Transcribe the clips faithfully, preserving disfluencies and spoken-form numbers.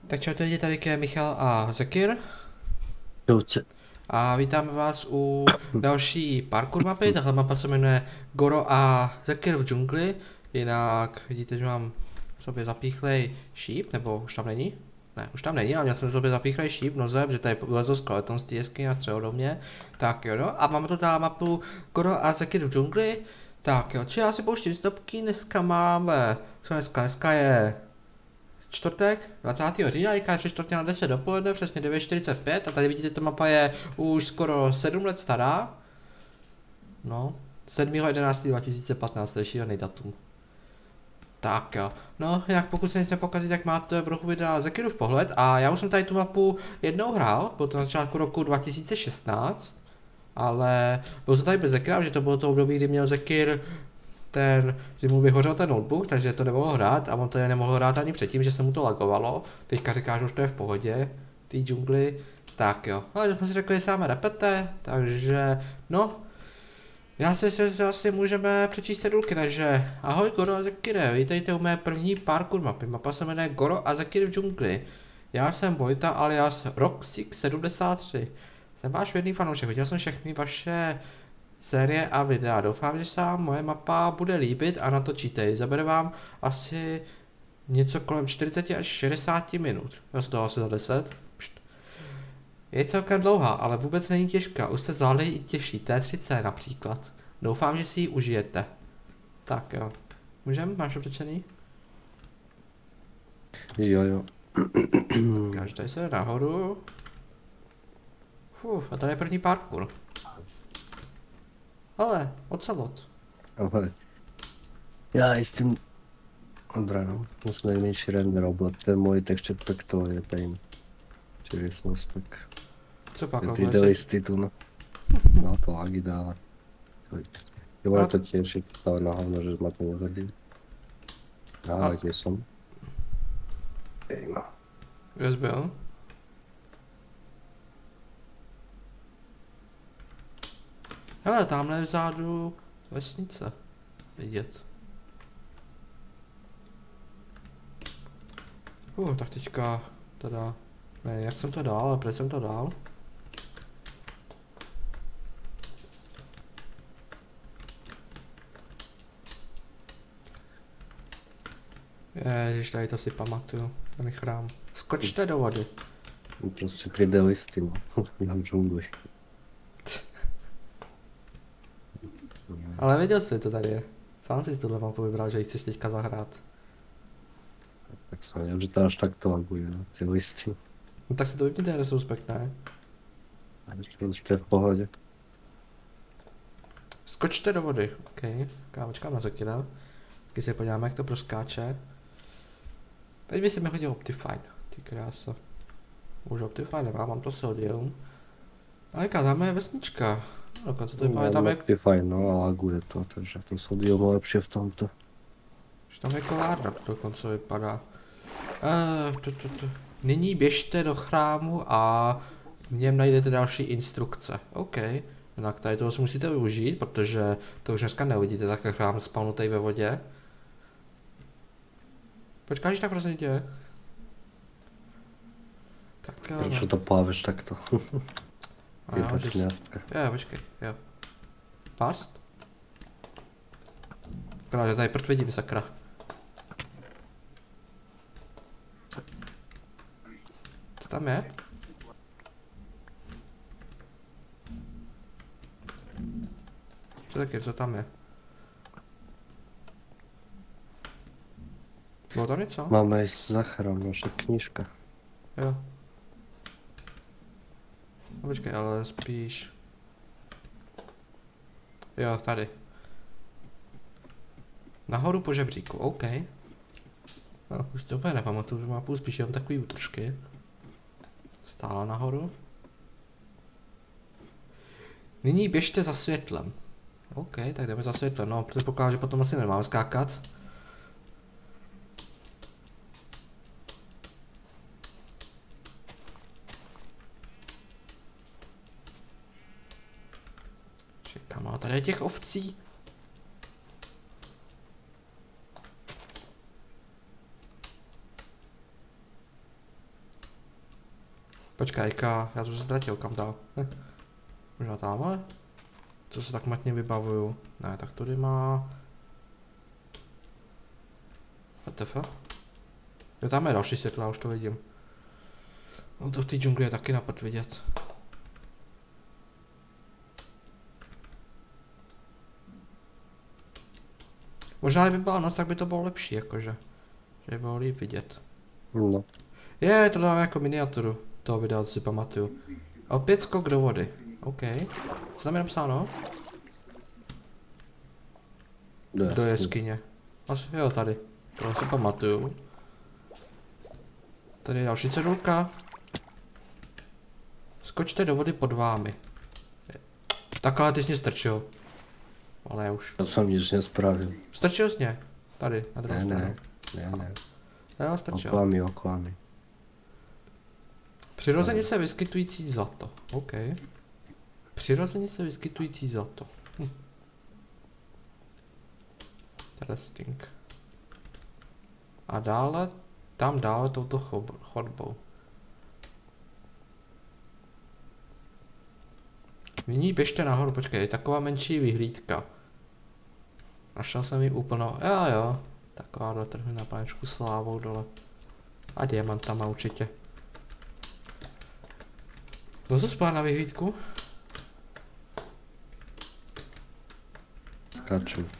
Tak čau lidi, tady je Michal a Zekir. Čauce. A vítáme vás u další parkour mapy. Tahle mapa se jmenuje Goro a Zekir v džungli. Jinak vidíte, že mám v sobě zapíchlej šíp, nebo už tam není? Ne, už tam není, ale měl jsem v sobě zapíchlej šíp, noze, protože tady vylezl skeleton z té jeskyně a střelil do mě. Tak jo, no. A máme tu tady mapu Goro a Zekir v džungli. Tak jo, či já si pouštím stopky, dneska máme, co dneska, dneska je čtvrtek, dvacátého října, je tři čtvrtě na deset dopoledne, přesně devět čtyřicet pět a tady vidíte, ta mapa je už skoro sedm let stará. No, sedmého jedenáctého dva tisíce patnáct, to je šílený datum. Tak jo, no, jinak pokud se nic nepokazí, tak máte v rohu videa Zekirův pohled a já už jsem tady tu mapu jednou hrál, bylo to na začátku roku dva tisíce šestnáct, ale bylo to tady bez Zekira, že to bylo to období, kdy měl Zekir ten, že mu vyhořel ten notebook, takže to nemohl hrát a on to je nemohl hrát ani předtím, že se mu to lagovalo. Teďka říká, že už to je v pohodě, té džungli. Tak jo, ale jsme si řekli, že sáme repete, takže no, já si si asi můžeme přečíst cedulky, takže ahoj Goro a Zekire, vítejte u mé první parkour mapy, mapa se jmenuje Goro a Zekir v džungli. Já jsem Vojta alias Roxix sedmdesát tři. Jsem váš věrný fanoušek, viděl jsem všechny vaše série a videa. Doufám, že se vám moje mapa bude líbit a natočíte ji. Zabere vám asi něco kolem čtyřicet až šedesát minut. Já z toho asi za deset. Pšt. Je celkem dlouhá, ale vůbec není těžká. Už jste zvládli i těžší T tři C například. Doufám, že si ji užijete. Tak jo. Můžem? Máš to přečtený? Jo, jo. Každý se jde nahoru. Uf, a tady je první parkour. Ale, ocelot. Ale já s tím... Dobré, no. Musím nejmenší render oblat. Ten můj texture pack to je pain. Čili jsem spek. Co pak? tři dé listy tu, no. No to lagi dává. Jo, ale to tiež je to na hovno, že ma to nezabili. Ale kde som? Ej, no. Kde jsi byl? Hele, tamhle vzadu vesnice vidět. Uh, tak teďka teda, ne, jak jsem to dal, ale proč jsem to dal? Ježiš, tady to si pamatuju, ten chrám. Skočte do vody. Prostě tři dé listy, no. Na džungli. Ale věděl jsi, to tady je. Sám si tohle mapu vybral, že ji chceš teďka zahrát. Tak jsem věděl, že to až tak to laguje, no. Ty listy. No tak si to vypněte, retrospekt, ne? A ještě to je v pohodě. Skočte do vody, ok. Kámočka na Zekina. Taky se podíváme, jak to proskáče. Teď by si mi hodil Optifine, ty krása. Už Optifine nemám, mám to sodium. Ale jaká, tam je vesnička. Dokonce to vypadá, tam je... Optifine, no a laguje to, takže to sodium je lepší v tomto. Že tam je kovárna, to dokonce vypadá. Uh, tu, tu, tu. Nyní běžte do chrámu a v něm najdete další instrukce. OK. Jinak tady toho si musíte využít, protože to už dneska neuvidíte, takhle chrám spawnutej ve vodě. Počkáš tak prosím tě. Tak jo. Proč to plaveš takto? A Je jo, to že... kňastka. Jo, počkej, jo. Past? Krát, tady prd vidím, sakra. Co tam je? Co taky, co tam je? Bylo tam něco? Máme i za chrám, naše knížka. Jo. No počkej, ale spíš... Jo, tady. Nahoru po žebříku, OK. No, už to úplně nepamatuju, že mapu spíš jenom takový útržky. Stála nahoru. Nyní běžte za světlem. OK, tak jdeme za světlem, no, předpokládám, že potom asi nemám skákat. Čekám, ale tady je těch ovcí. Počkej, já jsem se ztratil, kam dál? Hm. Možná tamhle? Co se tak matně vybavuju? Ne, tak tady má... W T F? Jo, tam je další světlo, já už to vidím. No to v té džungli je taky napad vidět. Možná kdyby byla noc, tak by to bylo lepší, jakože. Že by bylo líp vidět. No. Je, to dám jako miniaturu toho videa, co si pamatuju. Opět skok do vody. OK. Co tam je napsáno? Do Do jeskyně. Asi, jo, tady. To si pamatuju. Tady je další cedulka. Skočte do vody pod vámi. Takhle ty jsi mě strčil. Ale už. To jsem nic nespravil. Strčil jsi mě. Tady, na druhou Ne, stranu. ne, ne, ne. Jo, strčil. Oklami, oklami. Přirozeně se vyskytující zlato. OK. Přirozeně se vyskytující zlato. Hm. Interesting. A dále, tam dále touto chodbou. Nyní běžte nahoru, počkej, je taková menší vyhlídka. Našel jsem ji úplnou, jo jo. Takováhle trhne na panečku s lávou dole. A diamantama určitě. No co spát na vyhlídku? Skáču.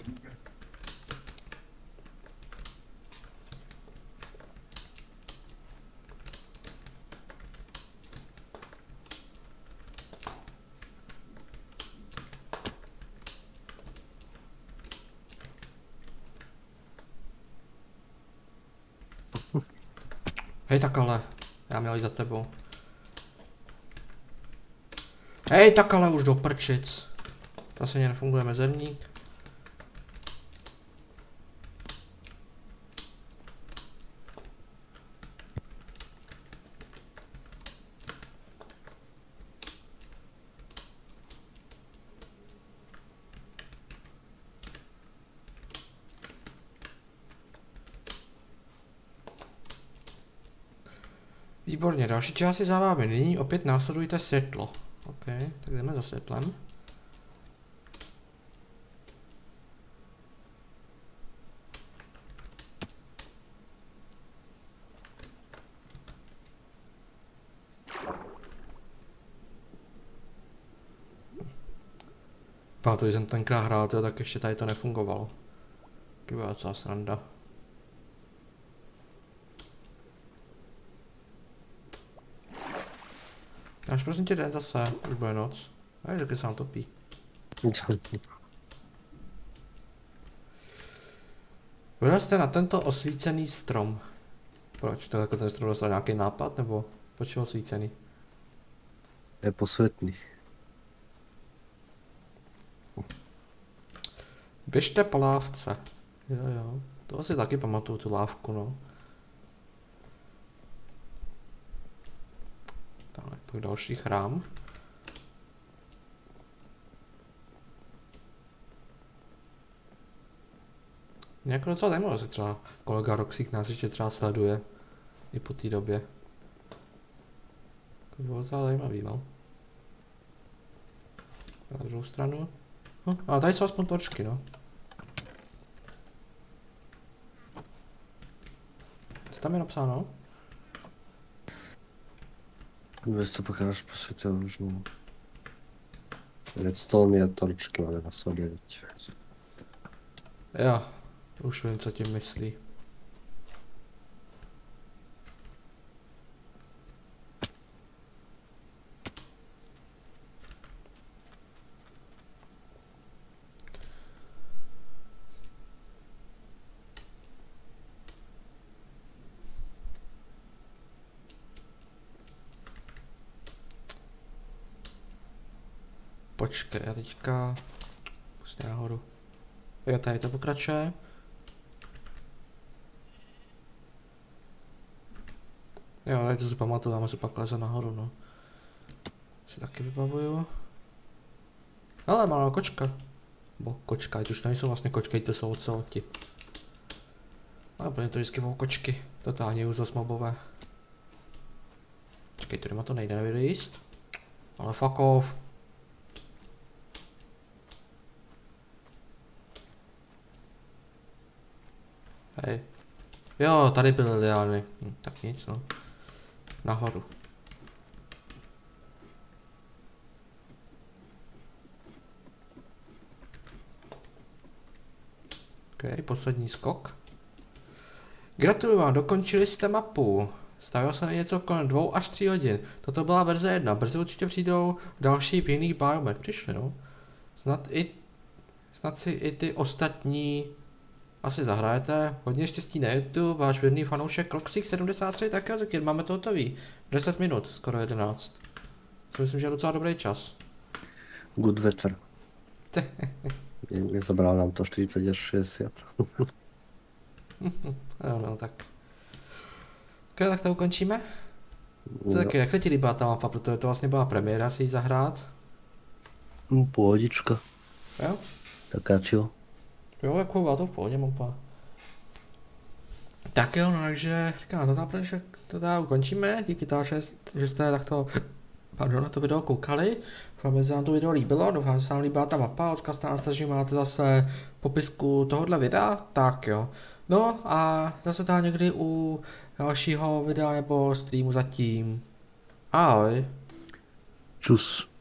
Hej, tak ale, já měl jít za tebou. Hej, tak ale už do prčic. Zase mě nefunguje mezerník. Výborně, další část je za vámi. Nyní opět následujte světlo. OK, tak jdeme za světlem. Pamatuju, že jsem tenkrát hrál, tyjo, tak ještě tady to nefungovalo. Taky byla docela sranda. Až prosím tě den zase, už bude noc. Hej, taky se nám topí. Vyrazte na tento osvícený strom. Proč? To jako ten strom dostal nějaký nápad, nebo proč je osvícený? Je posvětný. Běžte po lávce. Jo jo, to asi taky pamatuju tu lávku, no. Dále pak další chrám. Mě jako docela zajímalo, že třeba kolega Roxík nás ještě třeba sleduje i po té době. To bylo docela zajímavý, no. Na druhou stranu. No, ale tady jsou aspoň točky, no. Co tam je napsáno? Vy to pokážeš po světě možná. Redstone je torčky, ale na sobě, viď. Jo, už vím, co tím myslí. Počkej, já teďka pustě nahoru. Jo, tady to pokračuje. Jo, tady to si pamatuju, dáme si pak leze nahoru, no. Si taky vybavuju. Ale malá kočka. Bo kočka, ať už nejsou vlastně kočky, to jsou oceloti. Ale úplně to vždycky budou kočky. Totálně úzos mobové. Čekej, tady má to nejde nevyjíst. Ale fuck off. Hej. Jo, tady byl ideálně. Hm, tak nic, no. Nahoru. Ok, poslední skok. Gratuluju vám, dokončili jste mapu. Stavil jsem něco kolem dvou až tří hodin. Toto byla verze jedna. Brzy určitě přijdou další v jiných biomech. Přišli, no. Snad i... Snad si i ty ostatní asi zahrajete. Hodně štěstí na YouTube. Váš věrný fanoušek Roxik sedmdesát tři, tak jo, taky máme to hotový. deset minut, skoro jedenáct. To myslím, že je docela dobrý čas. Good veter. Nezabral nám to čtyřicet až šedesát. No, no, tak. Ok, tak to ukončíme. Co taky, jak se ti líbila ta mapa, protože to vlastně byla premiéra si ji zahrát? Pohodička. Jo? Taká chill. Jo, jako byla to v pohodě mapa. Tak jo, no takže říkám, to tam že to tady ukončíme, díky toho, že, že jste takto, pardon, na to video koukali. Doufám, že se vám to video líbilo, doufám, že se vám líbila ta mapa, odkaz na staží máte zase v popisku tohohle videa, tak jo. No a zase tady někdy u dalšího videa nebo streamu zatím. Ahoj. Čus.